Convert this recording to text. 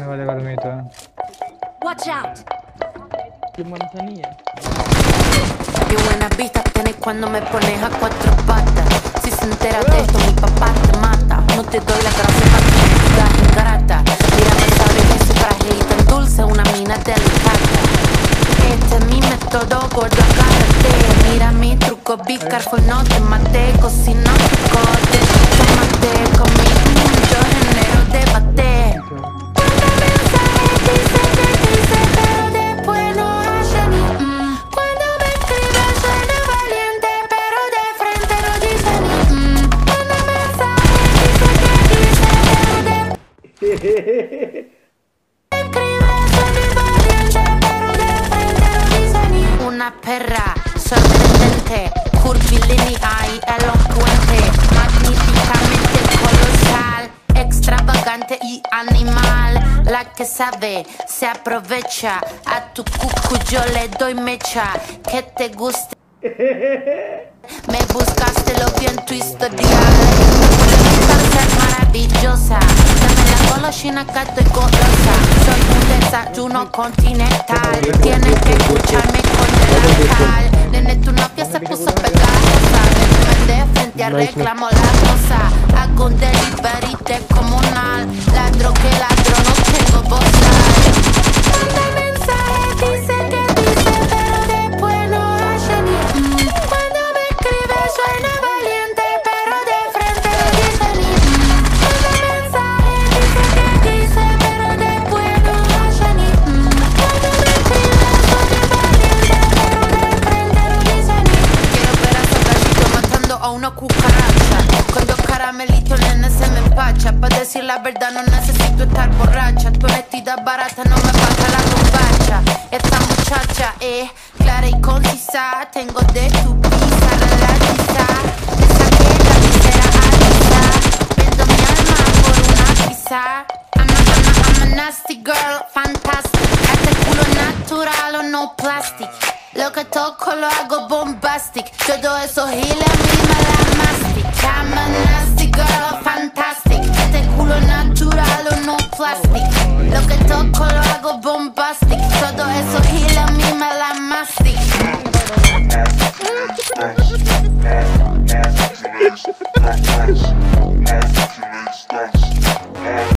me va a llegar el mito, Watch out. Qué manzanilla. Qué buenas vistas tenés cuando me pones a cuatro patas. Si se entera de esto, mi papá te mata. No te doy la gracia para que me digas ingrata. Mírame, sabes que soy frágil y tan dulce, una mina de alicata. Este es mi método, gordo, agárrate. Mira mi truco, be careful, no te maté. Cocino picote, tomate. Con mi yo genero debate. Cuando mensajes dice que dice, pero después no hace ni Cuando me escribe suena valiente, pero de frente no dice ni Cuando mensajes dice que dice, pero de una perra sorprendente, curvilínea y elocuente, magníficamente colosal, extravagante y animal. La que sabe se aprovecha, a tu cucu yo le doy mecha. Que te guste, me buscaste, lo vi en tu historial. Ser maravillosa, dame la golosina que estoy golosa. Soy un desayuno continental, tienes que escucharme con delantal. Nene, tu novia se puso pegajosa, me de frente a reclamo la cosa. Hago un delivery descomunal, ladro que ladro, no tengo bozal. Cuando mensaje dice que dice, pero después no hace ni Cuando me escribe suena valiente, pero de frente no dice ni Cuando mensaje dice que dice, pero después no hace ni Cuando me escribe suena valiente, pero de frente no dice ni Quiero ver a esos gallitos matando a una cucaracha. Con dos caramelitos, nene, se me empacha. Pa' decir la verdad no necesito estar borracha. Tu honestidad barata no me falta la bombacha. Esta muchacha es clara y concisa. Tengo de tu pizza, relatiza. Te saqué la visera alisa. Vendo mi alma por una pizza. I'm a nasty girl, fantastic. Este culo natural o no plastic. Lo que toco lo hago bombastic. Todo eso giles a mí me la mastic. I'm a nasty girl, fantastic. Este culo natural o no plastic. Lo que toco lo hago bombastic.